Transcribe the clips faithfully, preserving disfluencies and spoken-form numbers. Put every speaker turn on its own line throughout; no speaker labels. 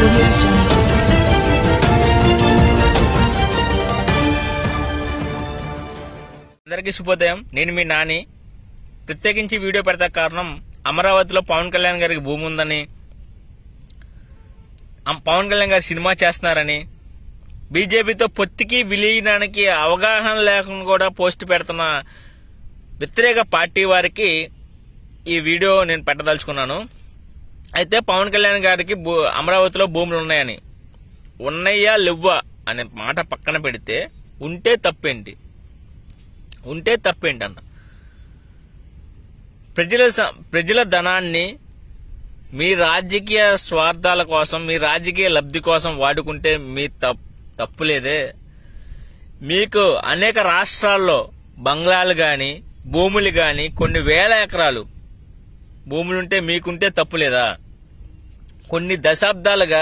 audio jungle.
అందరికీ శుభోదయం. నేను మీ నాని. ప్రత్యేకించి వీడియో పెడతా కారణం అమరావతిలో పవన్ కళ్యాణ్ గారికి భూమి ఉందని, పవన్ కళ్యాణ్ గారు సినిమా చేస్తున్నారని, బీజేపీతో పొత్తికి విలీనానికి అవగాహన లేకుండా కూడా పోస్ట్ పెడుతున్న వ్యతిరేక పార్టీ వారికి ఈ వీడియో నేను పెట్టదలుచుకున్నాను. అయితే పవన్ కళ్యాణ్ గారికి అమరావతిలో భూములు ఉన్నాయని, ఉన్నాయా లేవా అనే మాట పక్కన పెడితే ఉంటే తప్పేంటి ఉంటే తప్పేంటి అన్న ప్రజల ప్రజల ధనాన్ని మీ రాజకీయ స్వార్థాల కోసం, మీ రాజకీయ లబ్ధి కోసం వాడుకుంటే మీ తప్పు లేదే. మీకు అనేక రాష్ట్రాల్లో బంగ్లాలు గాని, భూములు గాని, కొన్ని వేల ఎకరాలు భూములుంటే మీకుంటే తప్పు లేదా? కొన్ని దశాబ్దాలుగా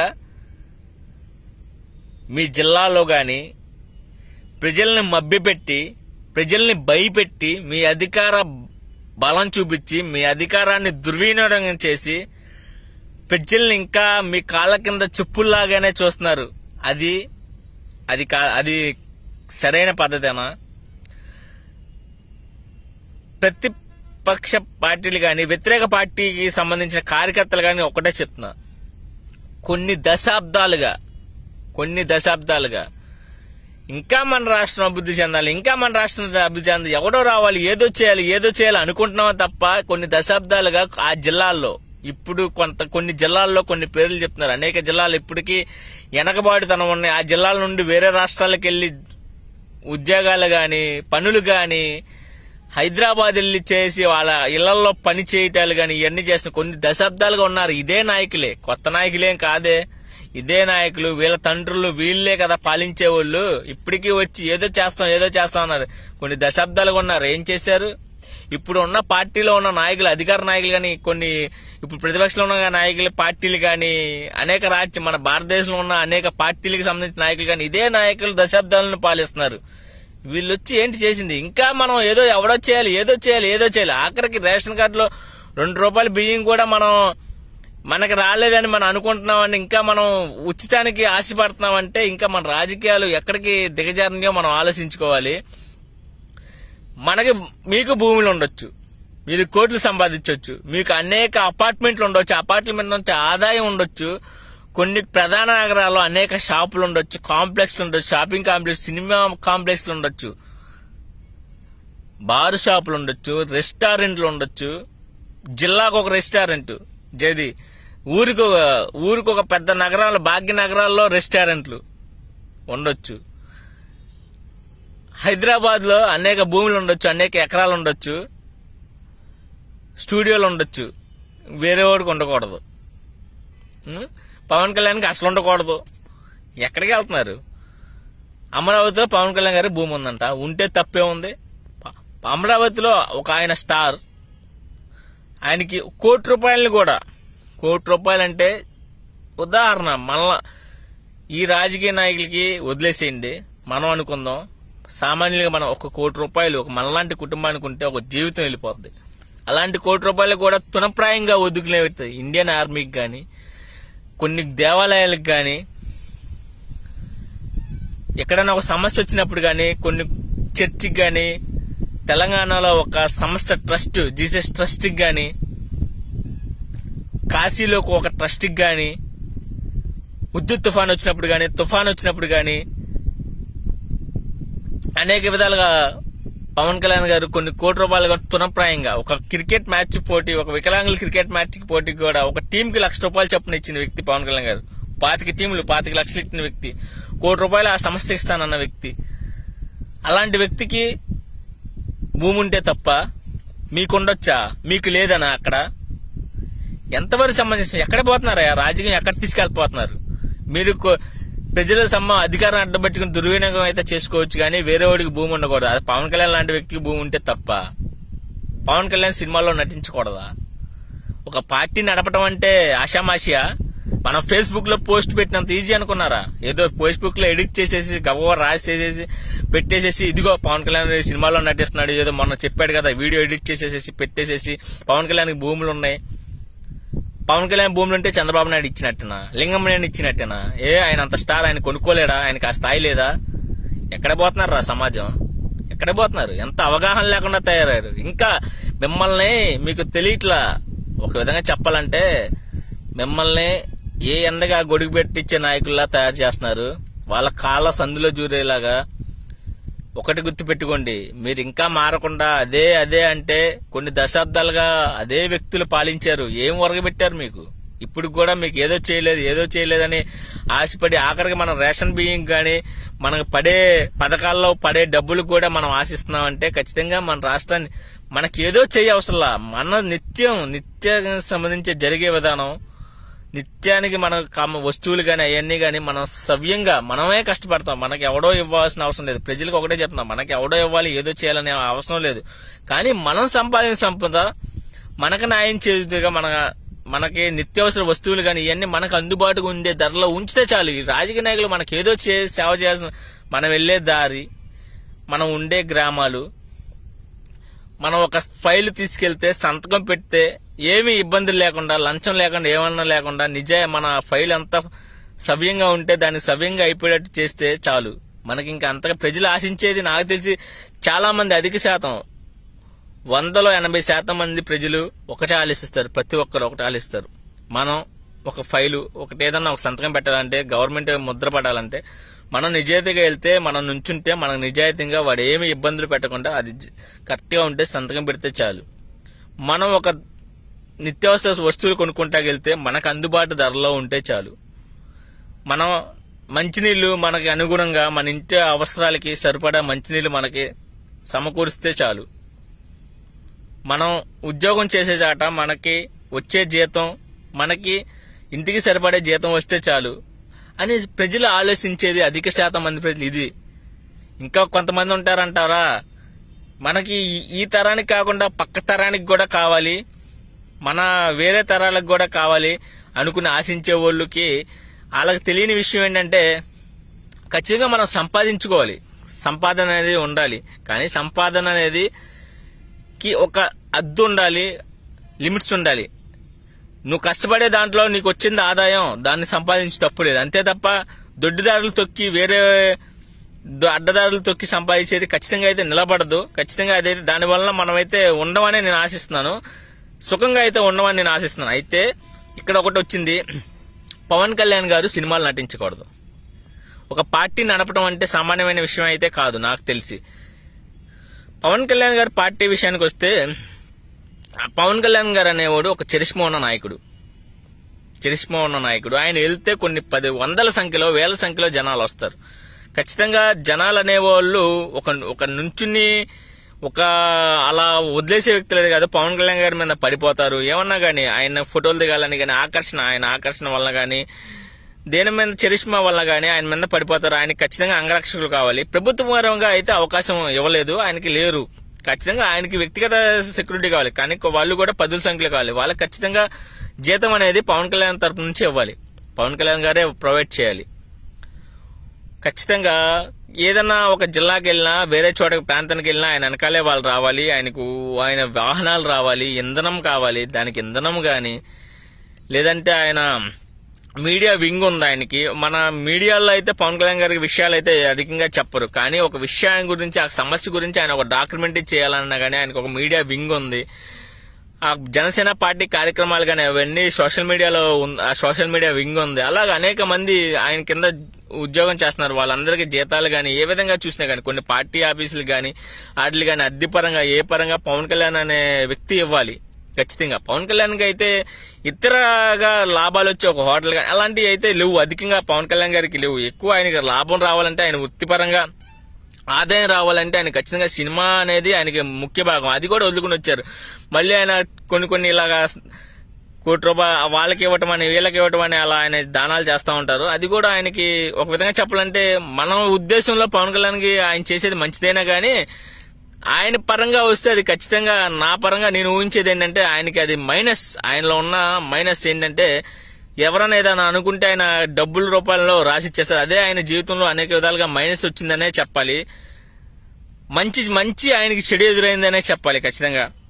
మీ జిల్లాలో గాని ప్రజల్ని మభ్యపెట్టి, ప్రజల్ని భయపెట్టి, మీ అధికార బలం చూపించి, మీ అధికారాన్ని దుర్వినియోగం చేసి ప్రజల్ని ఇంకా మీ కాళ్ళ కింద చెప్పుల్లాగానే చూస్తున్నారు. అది అది అది సరైన పద్ధతేనా? ప్రతిపక్ష పార్టీలు గాని, వ్యతిరేక పార్టీకి సంబంధించిన కార్యకర్తలు గాని ఒకటే చెప్తున్నా, కొన్ని దశాబ్దాలుగా కొన్ని దశాబ్దాలుగా ఇంకా మన రాష్ట్రం అభివృద్ధి చెందాలి, ఇంకా మన రాష్ట్రం అభివృద్ధి చెందాలి, ఎవడో రావాలి, ఏదో చేయాలి ఏదో చేయాలి అనుకుంటున్నామా తప్ప కొన్ని దశాబ్దాలుగా ఆ జిల్లాల్లో, ఇప్పుడు కొంత కొన్ని జిల్లాల్లో కొన్ని పేర్లు చెప్తున్నారు, అనేక జిల్లాలు ఇప్పటికీ వెనకబాటుతనం ఉన్నాయి. ఆ జిల్లాల నుండి వేరే రాష్ట్రాలకు వెళ్లి ఉద్యోగాలు గాని, పనులు గాని, హైదరాబాద్ వెళ్లి చేసి వాళ్ళ ఇళ్లలో పని చేయటాలు గాని ఇవన్నీ చేసిన కొన్ని దశాబ్దాలుగా ఉన్నారు. ఇదే నాయకులే, కొత్త నాయకులేం కాదే, ఇదే నాయకులు, వీళ్ళ తండ్రులు వీళ్లే కదా పాలించేవాళ్ళు. ఇప్పటికీ వచ్చి ఏదో చేస్తాం ఏదో చేస్తాం అన్నారు. కొన్ని దశాబ్దాలుగా ఉన్నారు. ఏం చేశారు? ఇప్పుడు ఉన్న పార్టీలో ఉన్న నాయకులు, అధికార నాయకులు గాని, కొన్ని ఇప్పుడు ప్రతిపక్షంలో ఉన్న నాయకులు, పార్టీలు గాని, అనేక రాజ్యం మన భారతదేశంలో ఉన్న అనేక పార్టీలకు సంబంధించిన నాయకులు గాని ఇదే నాయకులు దశాబ్దాలను పాలిస్తున్నారు. వీళ్ళు వచ్చి ఏంటి చేసింది? ఇంకా మనం ఏదో ఎవడో చేయాలి ఏదో చేయాలి ఏదో చేయాలి. ఆఖరికి రేషన్ కార్డులో రెండు రూపాయల బియ్యం కూడా మనం మనకి రాలేదని మనం అనుకుంటున్నామని, ఇంకా మనం ఉచితానికి ఆశపడుతున్నామంటే ఇంకా మన రాజకీయాలు ఎక్కడికి దిగజారినాయో మనం ఆలోచించుకోవాలి. మనకి మీకు భూములు ఉండొచ్చు, మీరు కోట్లు సంపాదించవచ్చు, మీకు అనేక అపార్ట్మెంట్లు ఉండొచ్చు, అపార్ట్మెంట్ నుంచి ఆదాయం ఉండొచ్చు, కొన్ని ప్రధాన నగరాల్లో అనేక షాపులు ఉండొచ్చు, కాంప్లెక్స్లు ఉండొచ్చు, షాపింగ్ కాంప్లెక్స్, సినిమా కాంప్లెక్స్లు ఉండొచ్చు, బారు షాపులు ఉండొచ్చు, రెస్టారెంట్లు ఉండొచ్చు, జిల్లాకు ఒక రెస్టారెంట్, జది ఊరికి ఊరికి ఒక పెద్ద నగరాలు, భాగ్య నగరాల్లో రెస్టారెంట్లు ఉండొచ్చు. హైదరాబాద్ లో అనేక భూములు ఉండొచ్చు, అనేక ఎకరాలు ఉండొచ్చు, స్టూడియోలు ఉండొచ్చు. వేరే వాడికి ఉండకూడదు. పవన్ కళ్యాణ్కి అసలు ఉండకూడదు. ఎక్కడికి వెళ్తున్నారు? అమరావతిలో పవన్ కళ్యాణ్ గారి భూమి ఉందంట, ఉంటే తప్పే ఉంది. అమరావతిలో ఒక ఆయన స్టార్, ఆయనకి కోటి రూపాయలని కూడా, కోటి రూపాయలంటే ఉదాహరణ, మళ్ళా ఈ రాజకీయ నాయకులకి వదిలేసేయండి, మనం అనుకుందాం సామాన్యులుగా మనం ఒక కోటి రూపాయలు ఒక మనలాంటి కుటుంబానికి ఉంటే ఒక జీవితం వెళ్ళిపోద్ది. అలాంటి కోటి రూపాయలు కూడా తునప్రాయంగా వదుకునేవి ఇండియన్ ఆర్మీకి గాని, కొన్ని దేవాలయాలకు గాని, ఎక్కడైనా ఒక సమస్య వచ్చినప్పుడు గాని, కొన్ని చర్చికి గాని, తెలంగాణలో ఒక సంస్థ ట్రస్ట్, జీసస్ ట్రస్ట్ కి గాని, కాశీలో ఒక ట్రస్ట్ కి గాని, ఉద్దు తుఫాన్ వచ్చినప్పుడు గాని, తుఫాన్ వచ్చినప్పుడు గాని, అనేక విధాలుగా పవన్ కళ్యాణ్ గారు కొన్ని కోటి రూపాయలు తునప్రాయంగా ఒక క్రికెట్ మ్యాచ్ పోటీ, ఒక వికలాంగుల క్రికెట్ మ్యాచ్ పోటీకి కూడా ఒక టీం కి లక్ష రూపాయలు చొప్పున ఇచ్చిన వ్యక్తి పవన్ కళ్యాణ్ గారు. పాతిక టీంలు పాతిక లక్షలు ఇచ్చిన వ్యక్తి, కోటి రూపాయలు ఆ సమస్య ఇస్తానన్న వ్యక్తి. అలాంటి వ్యక్తికి భూమి ఉంటే తప్ప మీకుండొచ్చా? మీకు లేదనా? అక్కడ ఎంతవరకు సంబంధించిన ఎక్కడ పోతున్నారా? రాజకీయం ఎక్కడ తీసుకెళ్లిపోతున్నారు? మీరు ప్రజల సమ్మ అధికారం అడ్డబట్టుకుని దుర్వినియోగం అయితే చేసుకోవచ్చు, కానీ వేరే వాడికి భూమి ఉండకూడదు. అది పవన్ కళ్యాణ్ లాంటి వ్యక్తికి భూమి ఉంటే తప్ప పవన్ కళ్యాణ్ సినిమాల్లో నటించకూడదా? ఒక పార్టీ నడపడం అంటే ఆషామాషియా? మనం ఫేస్బుక్ లో పోస్ట్ పెట్టినంత ఈజీ అనుకున్నారా? ఏదో ఫేస్బుక్ లో ఎడిట్ చేసేసి గవ్వ రాసేసేసి పెట్టేసేసి ఇదిగో పవన్ కళ్యాణ్ సినిమాలో నటిస్తున్నాడు, ఏదో మొన్న చెప్పాడు కదా వీడియో ఎడిట్ చేసేసేసి పెట్టేసేసి పవన్ కళ్యాణ్ భూములు ఉన్నాయి, పవన్ కళ్యాణ్ భూములు ఉంటే చంద్రబాబు నాయుడు ఇచ్చినట్టేనా, లింగమనేని ఇచ్చినట్టేనా? ఏ ఆయన అంత స్టార్, ఆయన కొనుక్కోలేడా? ఆయనకి ఆ స్థాయి లేదా? ఎక్కడ పోతున్నారు రా సమాజం, ఎక్కడ పోతున్నారు? ఎంత అవగాహన లేకుండా తయారయ్యారు. ఇంకా మిమ్మల్ని మీకు తెలియట్లా. ఒక విధంగా చెప్పాలంటే మిమ్మల్ని ఏ ఎండగా గొడుగు పెట్టించే నాయకుల్లా తయారు చేస్తున్నారు. వాళ్ళ కాళ్ళ సందులో జూరేలాగా. ఒకటి గుర్తు పెట్టుకోండి, మీరు ఇంకా మారకుండా అదే అదే అంటే కొన్ని దశాబ్దాలుగా అదే వ్యక్తులు పాలించారు. ఏం ఒరగబెట్టారు మీకు? ఇప్పుడు కూడా మీకు ఏదో చేయలేదు ఏదో చేయలేదని ఆశపడి ఆఖరికి మనం రేషన్ బియ్యం కానీ మనకు పడే పథకాల్లో పడే డబ్బులు కూడా మనం ఆశిస్తున్నామంటే ఖచ్చితంగా మన రాష్ట్రాన్ని మనకి ఏదో చేయ అవసరంలా. మన నిత్యం నిత్యానికి సంబంధించి జరిగే విధానం, నిత్యానికి మన వస్తువులు గాని అవన్నీ గాని మనం సవ్యంగా మనమే కష్టపడతాం. మనకి ఎవడో ఇవ్వాల్సిన అవసరం లేదు. ప్రజలకు ఒకటే చెప్తున్నాం, మనకి ఎవడో ఇవ్వాలి ఏదో చేయాలనే అవసరం లేదు. కానీ మనం సంపాదించిన సంపద మనకు న్యాయం చేదుగా మన మనకి నిత్యావసర వస్తువులు గాని ఇవన్నీ మనకు అందుబాటుగా ఉండే ధరలో ఉంచితే చాలు. ఈ రాజకీయ నాయకులు మనకి ఏదో చే సేవ చేయాల్సిన, మనం వెళ్లే దారి, మనం ఉండే గ్రామాలు, మనం ఒక ఫైల్ తీసుకెళ్తే సంతకం పెడితే ఏమీ ఇబ్బందులు లేకుండా, లంచం లేకుండా, ఏమన్నా లేకుండా నిజ మన ఫైల్ అంతా సవ్యంగా ఉంటే దాన్ని సవ్యంగా అయిపోయేటట్టు చేస్తే చాలు. మనకి ఇంకా అంతగా ప్రజలు ఆశించేది నాకు తెలిసి చాలా మంది, అధిక శాతం వందలో ఎనభై శాతం మంది ప్రజలు ఒకటే ఆలోచిస్తారు. ప్రతి ఒక్కరు ఒకటే ఆలోచిస్తారు. మనం ఒక ఫైలు ఒకటి ఏదన్నా ఒక సంతకం పెట్టాలంటే, గవర్నమెంట్ ముద్ర పడాలంటే మనం నిజాయితీగా వెళ్తే, మనం నుంచుంటే మనకు నిజాయితీగా వాడు ఏమి ఇబ్బందులు పెట్టకుండా అది కరెక్ట్ గా ఉంటే సంతకం పెడితే చాలు. మనం ఒక నిత్యావసర వస్తువులు కొనుక్కుంటాకి వెళ్తే మనకు అందుబాటు ధరలో ఉంటే చాలు. మనం మంచినీళ్లు మనకి అనుగుణంగా మన ఇంటి అవసరాలకి సరిపడా మంచినీళ్లు మనకి సమకూరిస్తే చాలు. మనం ఉద్యోగం చేసే చాట మనకి వచ్చే జీతం, మనకి ఇంటికి సరిపడే జీతం వస్తే చాలు అని ప్రజలు ఆలోచించేది అధిక శాతం మంది ప్రజలు. ఇది ఇంకా కొంతమంది ఉంటారంటారా, మనకి ఈ తరానికి కాకుండా పక్క తరానికి కూడా కావాలి, మన వేరే తరాలకు కూడా కావాలి అనుకుని ఆశించే వాళ్ళకి వాళ్ళకి తెలియని విషయం ఏంటంటే ఖచ్చితంగా మనం సంపాదించుకోవాలి, సంపాదన అనేది ఉండాలి. కానీ సంపాదన అనేది కి ఒక అద్దు ఉండాలి, లిమిట్స్ ఉండాలి. నువ్వు కష్టపడే దాంట్లో నీకు వచ్చింది ఆదాయం, దాన్ని సంపాదించి తప్పులేదు. అంతే తప్ప దొడ్డిదారులు తొక్కి వేరే అడ్డదారులు తొక్కి సంపాదించేది ఖచ్చితంగా అయితే నిలబడదు. ఖచ్చితంగా అదైతే దానివల్ల మనమైతే ఉండమని నేను ఆశిస్తున్నాను, సుఖంగా అయితే ఉండమని నేను ఆశిస్తున్నాను. అయితే ఇక్కడ ఒకటి వచ్చింది, పవన్ కళ్యాణ్ గారు సినిమాలు నటించకూడదు. ఒక పార్టీ నడపడం అంటే సామాన్యమైన విషయం అయితే కాదు నాకు తెలిసి. పవన్ కళ్యాణ్ గారు పార్టీ విషయానికి వస్తే, పవన్ కళ్యాణ్ గారు అనేవాడు ఒక చరిష్మా ఉన్న నాయకుడు, చరిష్మా ఉన్న నాయకుడు. ఆయన వెళ్తే కొన్ని పది వందల సంఖ్యలో వేల సంఖ్యలో జనాలు వస్తారు. ఖచ్చితంగా జనాలు అనేవాళ్ళు ఒక ఒక నుంచుని ఒక అలా వదిలేసే వ్యక్తులే కాదు, పవన్ కళ్యాణ్ గారి మీద పడిపోతారు. ఏమన్నా గానీ ఆయన ఫోటోలు దిగాలని కానీ ఆకర్షణ, ఆయన ఆకర్షణ వల్ల కానీ దేని మీద చరిష్మా వల్ల కానీ ఆయన మీద పడిపోతారు. ఆయనకి ఖచ్చితంగా అంగరక్షకులు కావాలి. ప్రభుత్వ పరంగా అయితే అవకాశం ఇవ్వలేదు, ఆయనకి లేరు. ఖచ్చితంగా ఆయనకి వ్యక్తిగత సెక్యూరిటీ కావాలి, కానీ వాళ్ళు కూడా పదుల సంఖ్యలో కావాలి. వాళ్ళకి ఖచ్చితంగా జీతం అనేది పవన్ కళ్యాణ్ తరపు నుంచి ఇవ్వాలి, పవన్ కళ్యాణ్ గారే ప్రొవైడ్ చేయాలి. ఖచ్చితంగా ఏదన్నా ఒక జిల్లాకి వెళ్ళినా, వేరే చోట ప్రాంతానికి వెళ్ళినా ఆయన వెనకాలే వాళ్ళు రావాలి. ఆయనకు ఆయన వాహనాలు రావాలి, ఇంధనం కావాలి, దానికి ఇంధనం గాని, లేదంటే ఆయన మీడియా వింగ్ ఉంది ఆయనకి. మన మీడియాలో అయితే పవన్ కళ్యాణ్ గారికి విషయాలు అయితే అధికంగా చెప్పరు, కానీ ఒక విషయం గురించి, ఆ సమస్య గురించి ఆయన ఒక డాక్యుమెంటరీ చేయాలన్నా కానీ ఆయనకు ఒక మీడియా వింగ్ ఉంది. ఆ జనసేన పార్టీ కార్యక్రమాలు కానీ అవన్నీ సోషల్ మీడియాలో ఆ సోషల్ మీడియా వింగ్ ఉంది. అలాగే అనేక మంది ఆయన కింద ఉద్యోగం చేస్తున్నారు. వాళ్ళందరికీ జీతాలు గాని ఏ విధంగా చూసినా గానీ, కొన్ని పార్టీ ఆఫీసులు గాని వాటిలు గాని అద్దె పరంగా ఏ పరంగా పవన్ కళ్యాణ్ అనే వ్యక్తి ఇవ్వాలి. ఖచ్చితంగా పవన్ కళ్యాణ్ కి అయితే ఇతరగా లాభాలు వచ్చే ఒక హోటల్ కానీ అలాంటివి అయితే లేవు, అధికంగా పవన్ కళ్యాణ్ గారికి లేవు. ఎక్కువ ఆయనకి లాభం రావాలంటే, ఆయన వృత్తిపరంగా ఆదాయం రావాలంటే ఆయన ఖచ్చితంగా సినిమా అనేది ఆయనకి ముఖ్య భాగం. అది కూడా వదులుకుని వచ్చారు. మళ్ళీ ఆయన కొన్ని కొన్ని ఇలాగా కోటి రూపాయలు వాళ్ళకి ఇవ్వటం అని వీళ్ళకి ఇవ్వటం అని అలా ఆయన దానాలు చేస్తూ ఉంటారు. అది కూడా ఆయనకి ఒక విధంగా చెప్పాలంటే మన ఉద్దేశంలో పవన్ కళ్యాణ్ కి ఆయన చేసేది మంచిదైనా గానీ, ఆయన పరంగా వస్తే అది ఖచ్చితంగా నా పరంగా నేను ఊహించేది ఏంటంటే ఆయనకి అది మైనస్. ఆయనలో ఉన్న మైనస్ ఏంటంటే ఎవరైనా ఏదైనా అనుకుంటే ఆయన డబ్బుల రూపాయల్లో రాసిచ్చేస్తారు. అదే ఆయన జీవితంలో అనేక విధాలుగా మైనస్ వచ్చిందనే చెప్పాలి. మంచి మంచి ఆయనకి చెడు ఎదురైందనే చెప్పాలి. ఖచ్చితంగా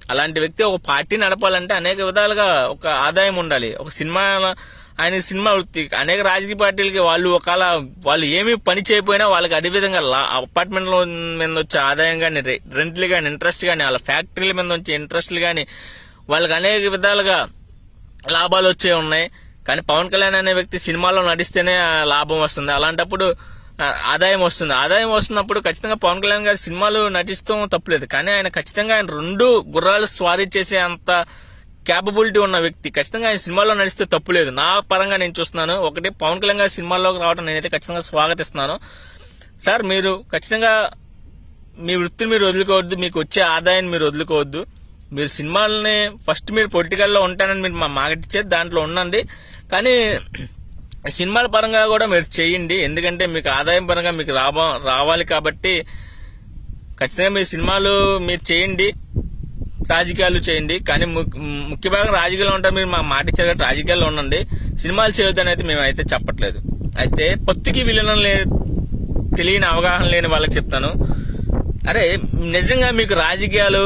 అలాంటి వ్యక్తి ఒక పార్టీ నడపాలంటే అనేక విధాలుగా ఒక ఆదాయం ఉండాలి. ఒక సినిమా ఆయన సినిమా వృత్తి అనేక రాజకీయ పార్టీలకి వాళ్ళు ఒకవేళ వాళ్ళు ఏమీ పని చేయకపోయినా వాళ్ళకి అదే విధంగా అపార్ట్మెంట్ల మీద వచ్చే ఆదాయం కానీ, రెంట్లు కానీ, ఇంట్రెస్ట్ కానీ, వాళ్ళ ఫ్యాక్టరీల మీద వచ్చే ఇంట్రెస్ట్లు కానీ వాళ్ళకి అనేక విధాలుగా లాభాలు వచ్చే ఉన్నాయి. కానీ పవన్ కళ్యాణ్ అనే వ్యక్తి సినిమాలో నడిస్తేనే లాభం వస్తుంది. అలాంటప్పుడు ఆదాయం వస్తుంది. ఆదాయం వస్తున్నప్పుడు ఖచ్చితంగా పవన్ కళ్యాణ్ గారి సినిమాలు నటిస్తాం తప్పులేదు. కానీ ఆయన ఖచ్చితంగా ఆయన రెండు గుర్రాలు స్వారీ చేసే అంత క్యాపబిలిటీ ఉన్న వ్యక్తి. ఖచ్చితంగా ఆయన సినిమాలో నడిస్తే తప్పులేదు. నా పరంగా నేను చూస్తున్నాను. ఒకటి, పవన్ కళ్యాణ్ గారి సినిమాల్లోకి రావడం నేనైతే ఖచ్చితంగా స్వాగతిస్తున్నాను. సార్, మీరు ఖచ్చితంగా మీ వృత్తిని మీరు వదులుకోవద్దు, మీకు వచ్చే ఆదాయాన్ని మీరు వదులుకోవద్దు. మీరు సినిమాలని ఫస్ట్ మీరు పొలిటికల్లో ఉంటానని మీరు మా మాటిచ్చేది దాంట్లో ఉండండి. కానీ సినిమాల పరంగా కూడా మీరు చేయండి. ఎందుకంటే మీకు ఆదాయం పరంగా మీకు లాభం రావాలి కాబట్టి ఖచ్చితంగా మీ సినిమాలు మీరు చేయండి, రాజకీయాలు చేయండి. కానీ ముఖ్య భాగం రాజకీయాలు ఉంటారు. మీరు మా మాట ఇచ్చారు కాబట్టి రాజకీయాల్లో ఉండండి. సినిమాలు చేయొద్దని అయితే మేము అయితే చెప్పట్లేదు. అయితే పొత్తుకి విలీనం లే తెలియని అవగాహన లేని వాళ్ళకి చెప్తాను. అరే నిజంగా మీకు రాజకీయాలు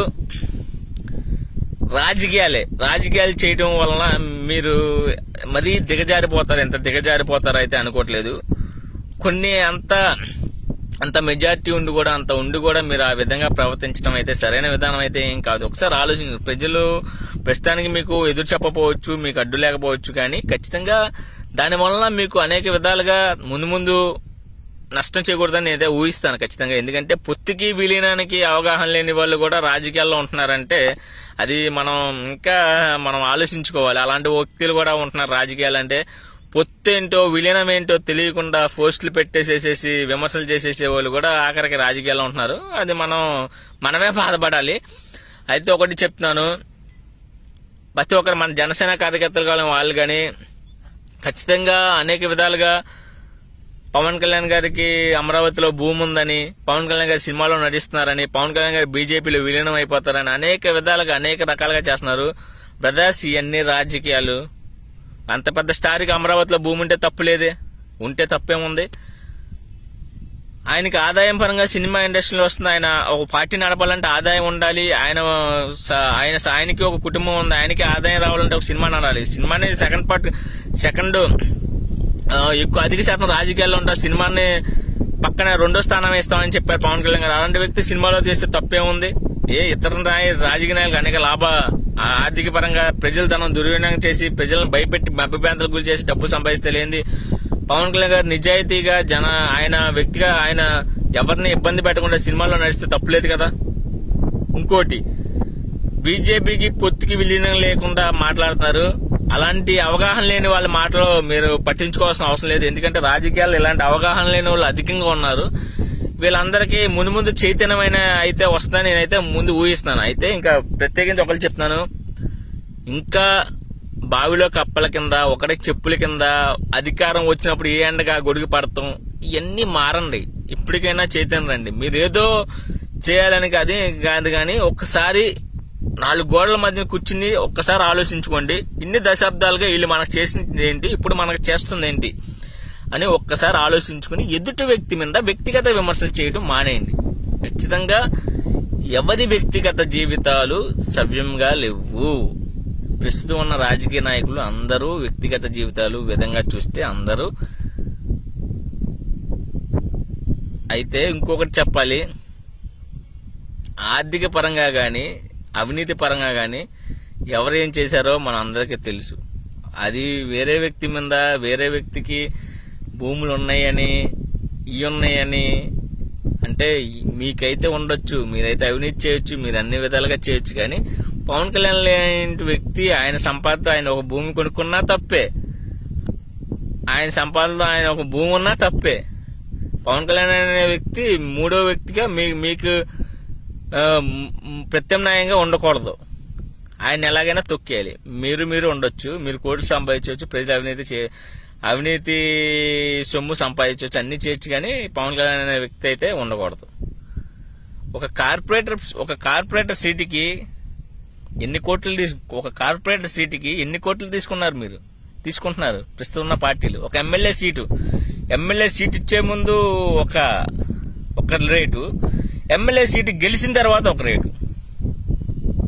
రాజకీయాలే రాజకీయాలు చేయడం వలన మీరు మరీ దిగజారిపోతారు. ఎంత దిగజారిపోతారో అయితే అనుకోవట్లేదు. కొన్ని అంత అంత మెజారిటీ ఉండి కూడా అంత ఉండి కూడా మీరు ఆ విధంగా ప్రవర్తించడం అయితే సరైన విధానం అయితే ఏం కాదు. ఒకసారి ఆలోచించండి. ప్రజలు ప్రస్తుతానికి మీకు ఎదురు చెప్పకపోవచ్చు, మీకు అడ్డు లేకపోవచ్చు, కానీ ఖచ్చితంగా దాని వలన మీకు అనేక విధాలుగా ముందు ముందు నష్టం చేయకూడదని నేనైతే ఊహిస్తాను ఖచ్చితంగా. ఎందుకంటే పొత్తుకి విలీనానికి అవగాహన లేని వాళ్ళు కూడా రాజకీయాల్లో ఉంటున్నారంటే అది మనం ఇంకా మనం ఆలోచించుకోవాలి. అలాంటి వ్యక్తులు కూడా ఉంటున్నారు రాజకీయాలంటే. పొత్తేంటో విలీనం ఏంటో తెలియకుండా పోస్టులు పెట్టేసేసేసి విమర్శలు చేసేసే వాళ్ళు కూడా ఆఖరికి రాజకీయాల్లో ఉంటున్నారు. అది మనం మనమే బాధపడాలి. అయితే ఒకటి చెప్తున్నాను, ప్రతి ఒక్కరు మన జనసేన కార్యకర్తలు కానీ వాళ్ళు కానీ ఖచ్చితంగా అనేక విధాలుగా పవన్ కళ్యాణ్ గారికి అమరావతిలో భూమి ఉందని, పవన్ కళ్యాణ్ గారి సినిమాలో నటిస్తున్నారని, పవన్ కళ్యాణ్ గారి బీజేపీలో విలీనం అయిపోతారని అనేక విధాలుగా అనేక రకాలుగా చేస్తున్నారు. బ్రదర్స్, ఇవన్నీ రాజకీయాలు. అంత పెద్ద స్టార్కి అమరావతిలో భూమి ఉంటే తప్పులేదే, ఉంటే తప్పేముంది. ఆయనకి ఆదాయం పరంగా సినిమా ఇండస్ట్రీలో వస్తుంది. ఆయన ఒక పార్టీ నడపాలంటే ఆదాయం ఉండాలి. ఆయన ఆయన ఆయనకి ఒక కుటుంబం ఉంది, ఆయనకి ఆదాయం రావాలంటే ఒక సినిమా నడాలి. సినిమాని సెకండ్ పార్ట్ సెకండ్ ఎక్కువ అధిక శాతం రాజకీయాల్లో ఉంటారు. సినిమాని పక్కన రెండో స్థానం ఇస్తామని చెప్పారు పవన్ కళ్యాణ్ గారు. అలాంటి వ్యక్తి సినిమాలో చేస్తే తప్పేముంది. ఏ ఇతర రాజకీయ నాయకులు అనేక లాభ ఆర్థిక పరంగా ప్రజల ధనం దుర్వినియోగం చేసి ప్రజలను భయపెట్టి మభ్యభ్రాంతులకు గురి చేసి డబ్బు సంపాదిస్తే లేనిది పవన్ కళ్యాణ్ గారు నిజాయితీగా జన ఆయన వ్యక్తిగా ఆయన ఎవరిని ఇబ్బంది పెట్టకుండా సినిమాలో నడిస్తే తప్పులేదు కదా. ఇంకోటి, బీజేపీకి పొత్తుకి విలీనం లేకుండా మాట్లాడుతున్నారు. అలాంటి అవగాహన లేని వాళ్ళ మాటలు మీరు పట్టించుకోవాల్సిన అవసరం లేదు. ఎందుకంటే రాజకీయాల్లో ఇలాంటి అవగాహన లేని వాళ్ళు అధికంగా ఉన్నారు. వీళ్ళందరికీ ముందు ముందు చైతన్యమైన అయితే వస్తుందని నేనైతే ముందు ఊహిస్తున్నాను. అయితే ఇంకా ప్రత్యేకించి ఒకరు చెప్తున్నాను, ఇంకా బావిలో కప్పల కింద ఒకటి చెప్పుల కింద అధికారం వచ్చినప్పుడు ఏ ఎండగా గొడుగు పడతాం, ఇవన్నీ మారండి. ఇప్పటికైనా చైతన్యం రండి. మీరేదో చేయాలని అది కాదు, కానీ ఒక్కసారి నాలుగు గోడల మధ్య కూర్చుని ఒక్కసారి ఆలోచించుకోండి. ఇన్ని దశాబ్దాలుగా వీళ్ళు మనకు చేసింది ఏంటి, ఇప్పుడు మనకు చేస్తుంది ఏంటి అని ఒక్కసారి ఆలోచించుకుని ఎదుటి వ్యక్తి మీద వ్యక్తిగత విమర్శలు చేయడం మానేయండి. ఖచ్చితంగా ఎవరి వ్యక్తిగత జీవితాలు సవ్యంగా లేవు. ప్రస్తుతం ఉన్న రాజకీయ నాయకులు అందరూ వ్యక్తిగత జీవితాలు విధంగా చూస్తే అందరూ. అయితే ఇంకొకటి చెప్పాలి, ఆర్థిక పరంగా గాని అవినీతి పరంగా గాని ఎవరేం చేశారో మన అందరికీ తెలుసు. అది వేరే వ్యక్తి మీద వేరే వ్యక్తికి భూములు ఉన్నాయని ఇవి ఉన్నాయని అంటే మీకైతే ఉండొచ్చు, మీరైతే అవినీతి చేయొచ్చు, మీరు అన్ని విధాలుగా చేయొచ్చు. కానీ పవన్ కళ్యాణ్ లాంటి వ్యక్తి ఆయన సంపాదన ఆయన ఒక భూమి కొనుక్కున్నా తప్పే, ఆయన సంపాదనలో ఆయన ఒక భూమి ఉన్నా తప్పే. పవన్ కళ్యాణ్ అనే వ్యక్తి మూడో వ్యక్తిగా మీకు ప్రత్యామ్నాయంగా ఉండకూడదు. ఆయన ఎలాగైనా తొక్కేయాలి. మీరు మీరు ఉండొచ్చు, మీరు కోట్లు సంపాదించవచ్చు, ప్రజలు అవినీతి చే అవినీతి సొమ్ము సంపాదించవచ్చు, అన్ని చేయొచ్చు. కానీ పవన్ కళ్యాణ్ అనే వ్యక్తి అయితే ఉండకూడదు. ఒక కార్పొరేటర్ ఒక కార్పొరేటర్ సీటుకి ఎన్ని కోట్లు తీసు ఒక కార్పొరేటర్ సీటుకి ఎన్ని కోట్లు తీసుకున్నారు మీరు తీసుకుంటున్నారు ప్రస్తుతం ఉన్న పార్టీలు. ఒక ఎమ్మెల్యే సీటు ఎమ్మెల్యే సీటు ఇచ్చే ముందు ఒక ఒక రేటు, ఎమ్మెల్యే సీటు గెలిచిన తర్వాత ఒక రేటు.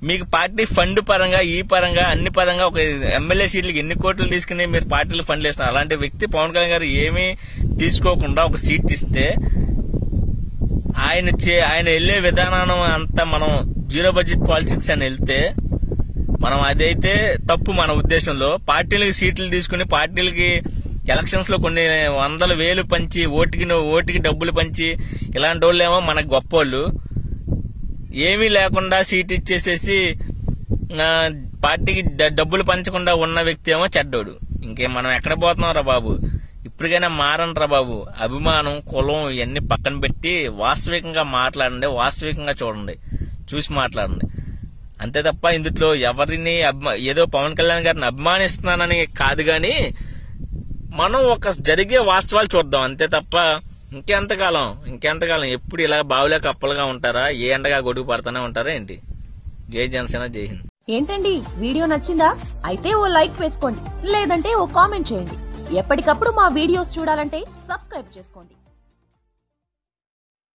మీకు పార్టీ ఫండ్ పరంగా ఈ పరంగా అన్ని పరంగా ఒక ఎమ్మెల్యే సీట్లకి ఎన్ని కోట్లు తీసుకుని మీరు పార్టీలు ఫండ్లు ఇస్తున్నారు. అలాంటి వ్యక్తి పవన్ కళ్యాణ్ గారు ఏమీ తీసుకోకుండా ఒక సీట్ ఇస్తే ఆయన ఆయన వెళ్లే విధానం అంతా మనం జీరో బడ్జెట్ పాలిటిక్స్ అని వెళ్తే మనం అదైతే తప్పు. మన ఉద్దేశంలో పార్టీలకి సీట్లు తీసుకుని పార్టీలకి ఎలక్షన్స్ లో కొన్ని వందల వేలు పంచి ఓటుకి ఓటుకి డబ్బులు పంచి ఇలాంటి వాళ్ళేమో మనకు గొప్పోళ్ళు. ఏమీ లేకుండా సీట్ ఇచ్చేసేసి పార్టీకి డబ్బులు పంచకుండా ఉన్న వ్యక్తి ఏమో చెడ్డోడు. ఇంకే మనం ఎక్కడ పోతున్నాం రా బాబు. ఇప్పటికైనా మారండి రా బాబు. అభిమానం కులం ఇవన్నీ పక్కన పెట్టి వాస్తవికంగా మాట్లాడండి, వాస్తవికంగా చూడండి, చూసి మాట్లాడండి. అంతే తప్ప ఇందులో ఎవరిని ఏదో పవన్ కళ్యాణ్ గారిని అభిమానిస్తున్నానని కాదు గాని మనం ఒక జరిగే వాస్తవాలు చూద్దాం అంతే తప్ప ఇంకెంతకాలం ఇంకెంతకాలం ఎప్పుడు ఇలా బావులే కప్పలుగా ఉంటారా? ఏ ఎండగా గొడుగు పడతానే ఉంటారా ఏంటి? జై జనసేన, జై హింద్.
ఏంటండి వీడియో నచ్చిందా? అయితే ఓ లైక్ వేసుకోండి, లేదంటే ఓ కామెంట్ చేయండి. ఎప్పటికప్పుడు మా వీడియోస్ చూడాలంటే సబ్స్క్రైబ్ చేసుకోండి.